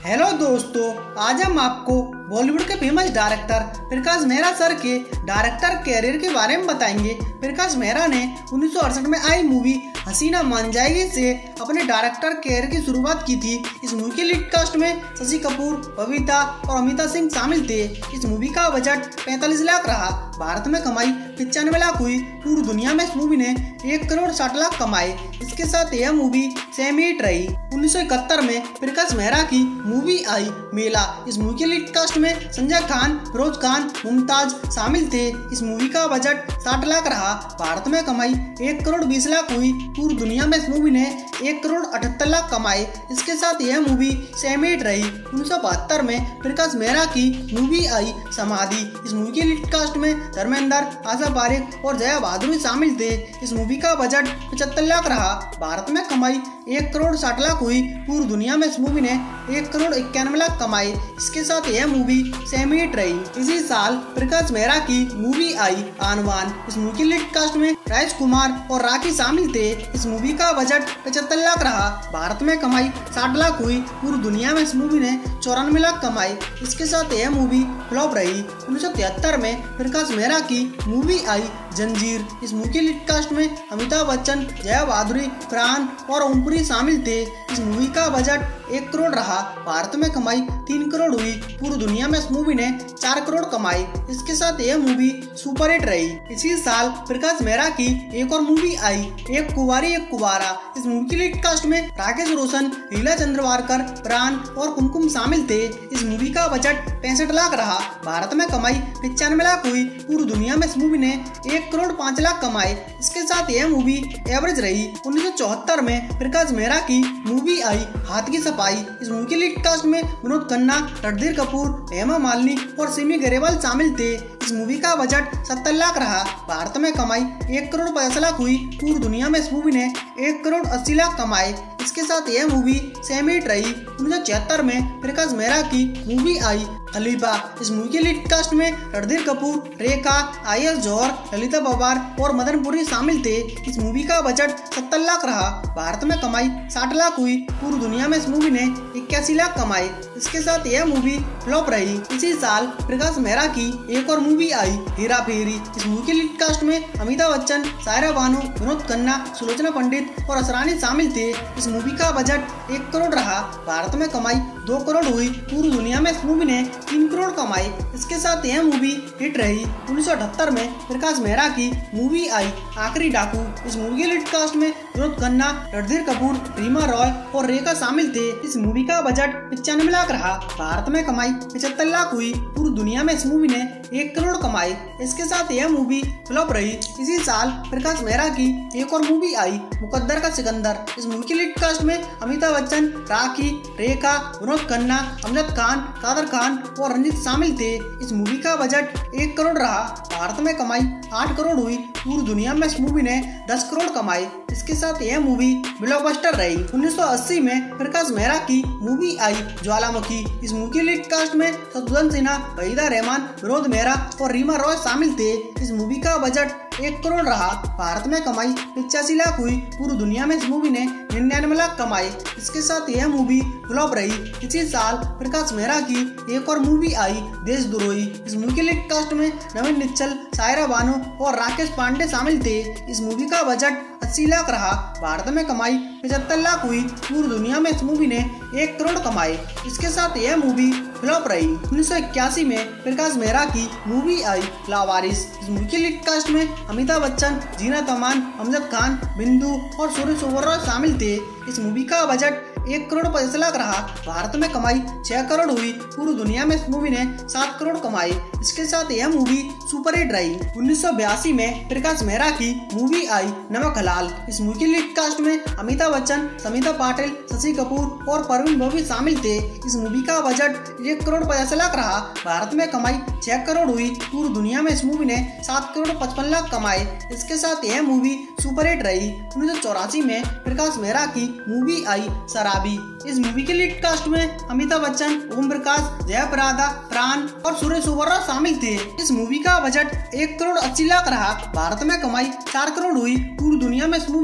Hello दोस्तों, आज हम आपको बॉलीवुड के famous director Prakash Mehra sir के डायरेक्टर कैरियर के बारे में बताएंगे। प्रकाश मेहरा ने 1968 में आई मूवी हसीना मान जाएगी से अपने डायरेक्टर कैरियर की शुरुआत की थी। इस मूवी के लीड कास्ट में शशि कपूर, बबीता और अमिताभ सिंह शामिल थे। इस मूवी का बजट 45 लाख रहा। भारत में कमाई 95 लाख हुई। पूरी दुनिया में इस मूवी ने 1 करोड़ 60 लाख कमाए। इसके साथ यह मूवी सेमी हिट रही। 1971 में प्रकाश मेहरा की मूवी आई मेला। इस मूवी के लीड कास्ट में संजय खान, फिरोज खान, मुमताज शामिल थे। इस मूवी का बजट 60 लाख रहा। भारत में कमाई 1 करोड़ 20 लाख हुई। पूरी दुनिया में इस मूवी ने 1 करोड़ 78 लाख कमाए। इसके साथ यह मूवी सेमी हिट रही। 1972 में प्रकाश मेहरा की मूवी आई समाधि। इस मूवी के लीड कास्ट में धर्मेंद्र, आशा पारेख और जया बहादुर शामिल थे। इस मूवी का बजट 75 लाख रहा। भारत में कमाई 1 करोड़ 60 लाख हुई। पूरी दुनिया में इस मूवी ने 1 करोड़ 91 लाख कमाए। इसके साथ यह मूवी सेमी हिट रही। इसी साल प्रकाश मेहरा की मूवी आई आनवान। इस मूवी के लीड कास्ट में राजकुमार और राखी शामिल थे। इस मूवी का बजट 75 लाख रहा। भारत में कमाई 60 लाख हुई। पूरी दुनिया में इस मूवी ने 94 लाख कमाए। इसके साथ यह मूवी फ्लॉप रही। 1973 में प्रकाश मेहरा की मूवी आई जंजीर। इस मूवी के लीड कास्ट में अमिताभ बच्चन, जया बहादुर, प्राण और ओमपुरी शामिल थे। इस मूवी का बजट 1 करोड़ रहा। भारत में कमाई 3 करोड़ हुई। पूरी दुनिया में इस मूवी ने 4 करोड़ कमाए। इसके साथ यह मूवी सुपर हिट रही। इसी साल प्रकाश मेहरा की एक और मूवी आई, एक कुंवारी एक कुंवारा। इस मूवी की लीड कास्ट में राकेश रोशन, लीला चंद्रवारकर, प्राण और कुमकुम शामिल थे। इस मूवी का बजट 65 लाख रहा। भारत में कमाई 95 लाख हुई। पूरी दुनिया में इस मूवी ने 1 करोड़ 5 लाख कमाए। इसके साथ यह मूवी एवरेज रही। 1974 में प्रकाश मेहरा की मूवी आई हाथ की सफाई। इस मूवी के लीड कास्ट में विनोद खन्ना, रणधीर कपूर, हेमा मालिनी और सिमी ग्रेवाल शामिल थे। इस मूवी का बजट 70 लाख रहा। भारत में कमाई 1 करोड़ 50 लाख हुई। पूरी दुनिया में इस मूवी ने 1 करोड़ 80 लाख कमाए। इसके साथ यह मूवी सेमी हिट रही। 1976 में प्रकाश मेहरा की मूवी आई खलीफा। इस मूवी के लीड कास्ट में रणधीर कपूर, रेखा, आयश जौहर, ललिता पवार और मदनपुरी शामिल थे। इस मूवी का बजट 70 लाख रहा। भारत में कमाई 60 लाख हुई। पूरी दुनिया में इस मूवी ने 81 लाख कमाए। इसके साथ यह मूवी फ्लॉप रही। इसी साल प्रकाश मेहरा की एक और मूवी आई हेरा फेरी। इस मूवी के लीड कास्ट में अमिताभ बच्चन, सायरा बानो, विनोद खन्ना, सुलोचना पंडित और असरानी शामिल थे। इस मूवी का बजट 1 करोड़ रहा। भारत में कमाई 2 करोड़ हुई। पूरी दुनिया में इस मूवी ने 3 करोड़ कमाए। इसके साथ यह मूवी हिट रही। 1978 में प्रकाश मेहरा की मूवी आई आखिरी डाकू। इस मूवी के लीड कास्ट में विनोद खन्ना, रणधीर कपूर, रीमा रॉय और रेखा शामिल थे। इस मूवी का बजट 95 लाख रहा। भारत में कमाई 75 लाख हुई। पूरी दुनिया में इस मूवी ने 1 करोड़ कमाए। इसके साथ यह मूवी फ्लॉप रही। इसी साल प्रकाश मेहरा की एक और मूवी आई मुकद्दर का सिकंदर। इस मूवी के लीड कास्ट में अमिताभ बच्चन, राखी, रेखा, विनोद खन्ना, अमजद खान, कादर खान और रंजीत शामिल थे। इस मूवी का बजट 1 करोड़ रहा। भारत में कमाई 8 करोड़ हुई। पूरी दुनिया में इस मूवी ने 10 करोड़ कमाए। इसके साथ यह मूवी ब्लॉकबस्टर रही। 1980 में प्रकाश मेहरा की मूवी आई ज्वालामुखी। इस मूवी के लीड कास्ट में शत्रुघ्न सिन्हा, वहीदा रहमान, विनोद मेहरा और रीमा रॉय शामिल थे। इस मूवी का बजट 1 करोड़ रहा। भारत में कमाई 85 लाख हुई। पूरी दुनिया में इस मूवी ने 99 लाख कमाए। इसके साथ यह मूवी फ्लॉप रही। इसी साल प्रकाश मेहरा की एक और मूवी आई देशद्रोही। इस मूवी के लीड कास्ट में नवीन निश्चल, सायरा बानो और राकेश पांडे शामिल थे। इस मूवी का बजट 80 लाख रहा। भारत में कमाई 75 लाख हुई। पूरी दुनिया में इस मूवी ने 1 करोड़ कमाए। इसके साथ यह मूवी फ्लॉप रही। 1981 में प्रकाश मेहरा की मूवी आई लावारिस। इस मूवी के लीड कास्ट में अमिताभ बच्चन, जीनत अमान, अमजद खान, बिंदु और सूर्य सोबर्रा शामिल थे। इस मूवी का बजट 1 करोड़ 50 लाख रहा। भारत में कमाई 6 करोड़ हुई। पूरी दुनिया में इस मूवी ने 7 करोड़ कमाए। इसके साथ यह मूवी सुपर हिट रही। 1982 में प्रकाश मेहरा की मूवी आई नमक हलाल। इस मूवी के लीड कास्ट में अमिताभ बच्चन, समिता पाटिल, शशि कपूर और परवीन बबी शामिल थे। इस मूवी का बजट 1 करोड़ 50 लाख रहा। भारत में कमाई 6 करोड़ हुई। पूरी दुनिया में इस मूवी ने 7 करोड़ 55 लाख कमाए। इसके साथ यह मूवी सुपर हिट रही। 1984 में प्रकाश मेहरा की मूवी आई शराबी। इस मूवी के लीड कास्ट में अमिताभ बच्चन, ओम प्रकाश, जयप्रदा, प्राण और सूर्य सोबर्रा शामिल थे। इस मूवी का बजट 1 करोड़ 80 लाख रहा। भारत में कमाई 4 करोड़ हुई। पूरी दुनिया में इस मूवी ने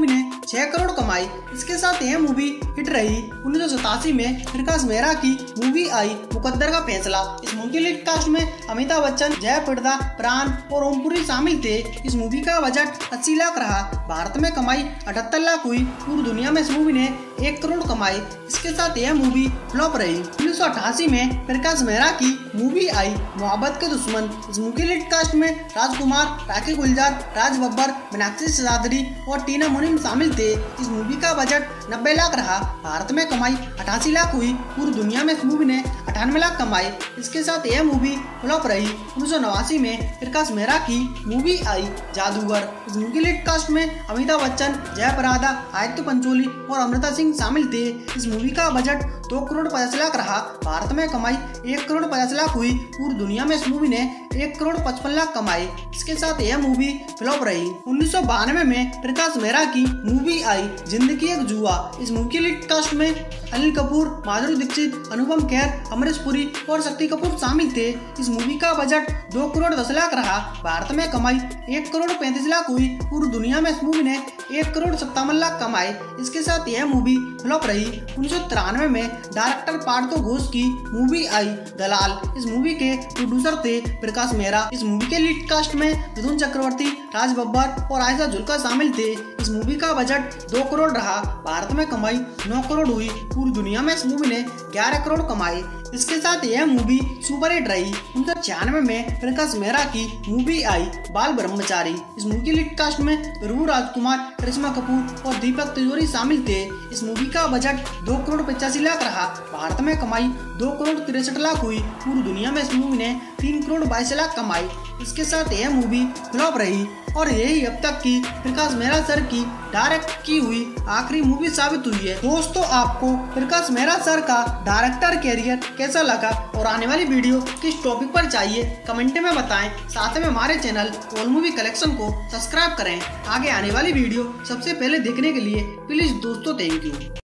6 करोड़ कमाई। इसके साथ यह मूवी हिट रही। 1987 में प्रकाश मेहरा की मूवी आई मुकद्दर का फैसला। इस मूवी के लीड कास्ट में अमिताभ बच्चन, जयप्रदा, प्राण और ओमपुरी शामिल थे। इस मूवी का बजट 80 लाख रहा। भारत में कमाई 78 लाख हुई। पूरी दुनिया में इस मूवी ने 1 करोड़ कमाई। इसके साथ यह मूवी फ्लॉप रही। 1988 में प्रकाश मेहरा की मूवी आई मोहब्बत के दुश्मन। इस मूवी के लीड कास्ट में राजकुमार, राखी गुलजार, राज बब्बर, मीनाक्षी सिसाद्री और टीना मुनीम शामिल थे। इस मूवी का बजट 90 लाख रहा। भारत में कमाई 88 लाख हुई। पूरी दुनिया में इस मूवी ने 98 लाख कमाई। इसके साथ यह मूवी फ्लॉप रही। 1989 में प्रकाश मेहरा की मूवी आई जादूगर। इस मूवी के लीड कास्ट में अमिताभ बच्चन, जयप्रदा, आदित्य पंचोली और अमृता सिंह शामिल थे। इस मूवी का बजट 2 करोड़ 50 लाख रहा। भारत में कमाई 1 करोड़ 50 लाख हुई। पूरी दुनिया में इस मूवी ने 1 करोड़ 55 लाख कमाई। इसके साथ यह मूवी फ्लॉप रही। 1992 में प्रकाश मेहरा की मूवी आई जिंदगी एक जुआ। इस मूवी के लीड कास्ट में अनिल कपूर, माधुरी दीक्षित, अनुपम खेर, अमरीश पुरी और शक्ति कपूर शामिल थे। इस मूवी का बजट 2 करोड़ 10 लाख रहा। भारत में कमाई 1 करोड़ 35 लाख हुई। पूरी दुनिया में इस मूवी ने 1 करोड़ 57 लाख कमाए। इसके साथ यह मूवी फ्लॉप रही। 1993 में डायरेक्टर पार्थो घोष की मूवी आई दलाल। इस मूवी के प्रोड्यूसर थे प्रकाश मेहरा। इस मूवी के लीड कास्ट में मिथुन चक्रवर्ती, राज बब्बर और आयशा जुल्का शामिल थे। इस मूवी का बजट 2 करोड़ रहा। भारत में कमाई 9 करोड़ हुई। पूरी दुनिया में इस मूवी ने 11 करोड़ कमाए। इसके साथ यह मूवी सुपरहिट रही। 1996 में प्रकाश मेहरा की मूवी आई बाल ब्रह्मचारी। इस मूवी के लीड कास्ट में प्रभु राजकुमार, करिश्मा कपूर और दीपक तिजोरी शामिल थे। इस मूवी का बजट 2 करोड़ 85 लाख रहा। भारत में कमाई 2 करोड़ 63 लाख हुई। पूरी दुनिया में इस मूवी ने 3 करोड़ 22 लाख कमाई। इसके साथ यह मूवी फ्लॉप रही और यही अब तक की प्रकाश मेहरा सर की डायरेक्ट की हुई आखिरी मूवी साबित हुई है। दोस्तों, आपको प्रकाश मेहरा सर का डायरेक्टर कैरियर कैसा लगा और आने वाली वीडियो किस टॉपिक पर चाहिए कमेंट में बताएं। साथ में हमारे चैनल ऑल मूवी कलेक्शन को सब्सक्राइब करें। आगे आने वाली वीडियो सबसे पहले देखने के लिए प्लीज दोस्तों थैंक यू।